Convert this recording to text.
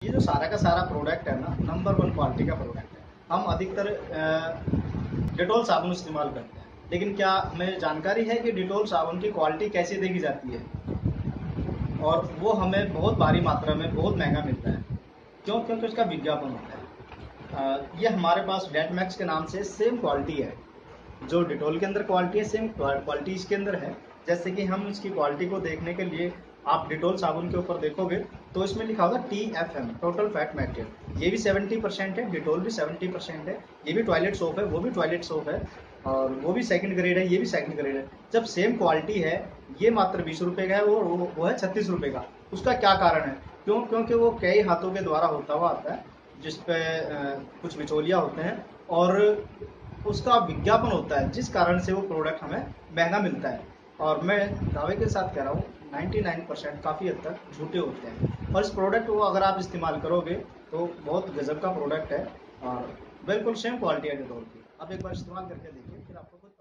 ये जो सारा का सारा प्रोडक्ट है ना, नंबर वन क्वालिटी का प्रोडक्ट है। हम अधिकतर डिटॉल साबुन इस्तेमाल करते हैं, लेकिन क्या हमें जानकारी है कि डिटॉल साबुन की क्वालिटी कैसे देखी जाती है? और वो हमें बहुत भारी मात्रा में बहुत महंगा मिलता है। क्यों? क्योंकि उसका विज्ञापन होता है। ये हमारे पास डेटमैक्स के नाम से सेम क्वालिटी है। जो डिटॉल के अंदर क्वालिटी है, सेम क्वालिटी इसके अंदर है। जैसे कि हम इसकी क्वालिटी को देखने के लिए आप डिटॉल साबुन के ऊपर देखोगे तो इसमें लिखा होगा TFM, टोटल फैट मटेरियल। ये भी 70% है, डिटॉल भी 70% है। ये भी टॉयलेट सोप है, वो भी टॉयलेट सोप है, और वो भी सेकंड ग्रेड है, ये भी सेकंड ग्रेड है। जब सेम क्वालिटी है, ये मात्र 20 रुपए का है, वो है 36 रुपए का। उसका क्या कारण है? क्यों? क्योंकि वो कई हाथों के द्वारा होता हुआ आता है, जिसपे कुछ बिचौलिया होते हैं और उसका विज्ञापन होता है, जिस कारण से वो प्रोडक्ट हमें महंगा मिलता है। और मैं दावे के साथ कह रहा हूँ 99% काफ़ी हद तक झूठे होते हैं। और इस प्रोडक्ट को अगर आप इस्तेमाल करोगे तो बहुत गजब का प्रोडक्ट है, और बिल्कुल सेम क्वालिटी है डिटॉल की। आप एक बार इस्तेमाल करके देखिए, फिर आपको